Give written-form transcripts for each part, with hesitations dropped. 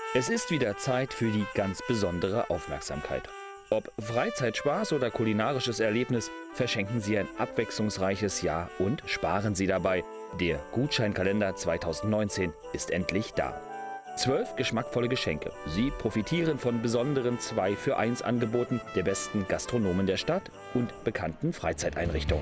Es ist wieder Zeit für die ganz besondere Aufmerksamkeit. Ob Freizeitspaß oder kulinarisches Erlebnis, verschenken Sie ein abwechslungsreiches Jahr und sparen Sie dabei. Der Gutscheinkalender 2019 ist endlich da. 12 geschmackvolle Geschenke. Sie profitieren von besonderen 2-für-1 Angeboten der besten Gastronomen der Stadt und bekannten Freizeiteinrichtungen.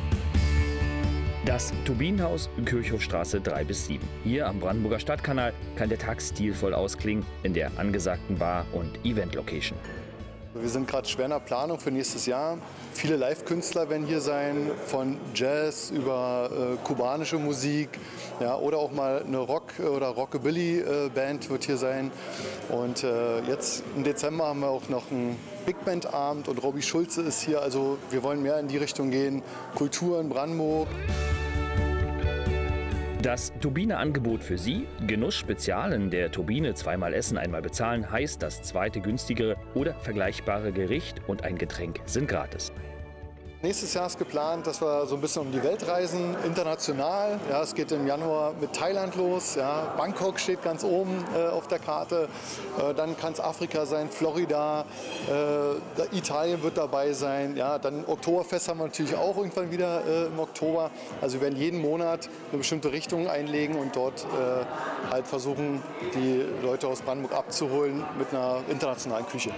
Das Turbinenhaus, Kirchhofstraße 3-7. Hier am Brandenburger Stadtkanal kann der Tag stilvoll ausklingen in der angesagten Bar- und Event-Location. Wir sind gerade schwer in der Planung für nächstes Jahr. Viele Live-Künstler werden hier sein, von Jazz über kubanische Musik, ja, oder auch mal eine Rock- oder Rockabilly-Band wird hier sein. Und jetzt im Dezember haben wir auch noch einen Big Band-Abend und Robbie Schulze ist hier. Also wir wollen mehr in die Richtung gehen, Kultur in Brandenburg. Das Turbine-Angebot für Sie, Genuss-Spezial in der Turbine, zweimal essen, einmal bezahlen, heißt, das zweite günstigere oder vergleichbare Gericht und ein Getränk sind gratis. Nächstes Jahr ist geplant, dass wir so ein bisschen um die Welt reisen, international. Ja, es geht im Januar mit Thailand los. Ja, Bangkok steht ganz oben auf der Karte. Dann kann es Afrika sein, Florida, Italien wird dabei sein. Ja, dann Oktoberfest haben wir natürlich auch irgendwann wieder im Oktober. Also wir werden jeden Monat eine bestimmte Richtung einlegen und dort halt versuchen, die Leute aus Brandenburg abzuholen mit einer internationalen Küche.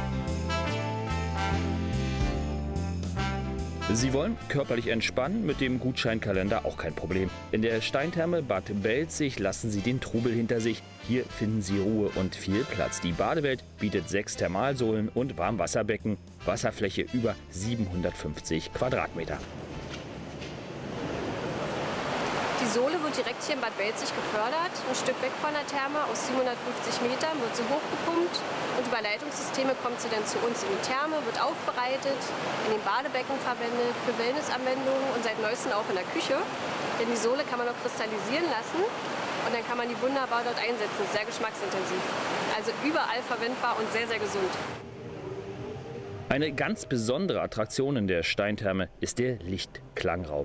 Sie wollen körperlich entspannen, mit dem Gutscheinkalender auch kein Problem. In der Steintherme Bad Belzig lassen Sie den Trubel hinter sich. Hier finden Sie Ruhe und viel Platz. Die Badewelt bietet 6 Thermalsohlen und Warmwasserbecken, Wasserfläche über 750 Quadratmeter. Die Sohle wird direkt hier in Bad Belzig gefördert. Ein Stück weg von der Therme, aus 750 Metern, wird sie hochgepumpt. Und über Leitungssysteme kommt sie dann zu uns in die Therme, wird aufbereitet, in den Badebecken verwendet, für Wellnessanwendungen und seit neuestem auch in der Küche. Denn die Sohle kann man auch kristallisieren lassen und dann kann man die wunderbar dort einsetzen. Sehr geschmacksintensiv. Also überall verwendbar und sehr, sehr gesund. Eine ganz besondere Attraktion in der Steintherme ist der Lichtklangraum.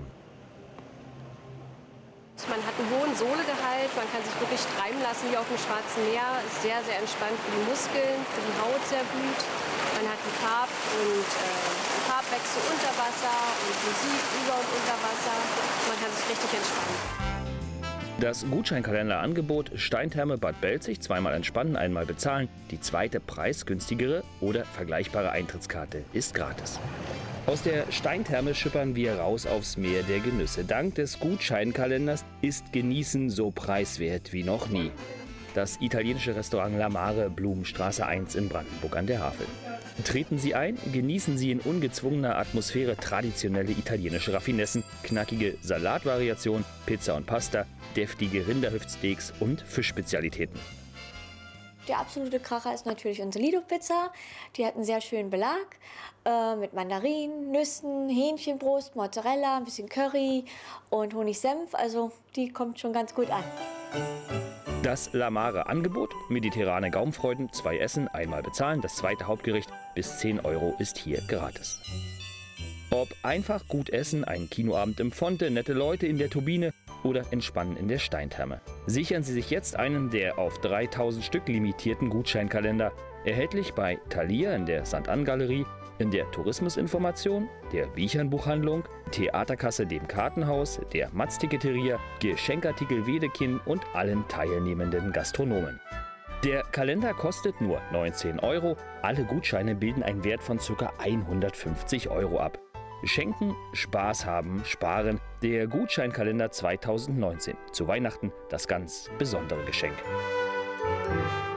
Man hat einen hohen Sohlegehalt, man kann sich wirklich treiben lassen wie auf dem Schwarzen Meer. Ist sehr, sehr entspannt für die Muskeln, für die Haut sehr gut. Man hat einen Farbwechsel unter Wasser und Musik über und unter Wasser. Man kann sich richtig entspannen. Das Gutscheinkalenderangebot Steintherme Bad Belzig, zweimal entspannen, einmal bezahlen. Die zweite preisgünstigere oder vergleichbare Eintrittskarte ist gratis. Aus der Steintherme schippern wir raus aufs Meer der Genüsse. Dank des Gutscheinkalenders ist Genießen so preiswert wie noch nie. Das italienische Restaurant La Mare, Blumenstraße 1 in Brandenburg an der Havel. Treten Sie ein, genießen Sie in ungezwungener Atmosphäre traditionelle italienische Raffinessen, knackige Salatvariationen, Pizza und Pasta, deftige Rinderhüftsteaks und Fischspezialitäten. Der absolute Kracher ist natürlich unsere Lido-Pizza. Die hat einen sehr schönen Belag mit Mandarinen, Nüssen, Hähnchenbrust, Mozzarella, ein bisschen Curry und Honigsenf. Also die kommt schon ganz gut an. Das La Mare Angebot, mediterrane Gaumenfreuden, 2 Essen, einmal bezahlen. Das zweite Hauptgericht bis 10 € ist hier gratis. Ob einfach gut essen, ein Kinoabend im Fonte, nette Leute in der Turbine oder entspannen in der Steintherme. Sichern Sie sich jetzt einen der auf 3000 Stück limitierten Gutscheinkalender. Erhältlich bei Thalia in der St.-Ann-Galerie, in der Tourismusinformation, der Wiechernbuchhandlung, Theaterkasse dem Kartenhaus, der Matz-Ticketeria, Geschenkartikel Wedekind und allen teilnehmenden Gastronomen. Der Kalender kostet nur 19 €. Alle Gutscheine bilden einen Wert von ca. 150 € ab. Schenken, Spaß haben, sparen. Der Gutscheinkalender 2019. Zu Weihnachten das ganz besondere Geschenk.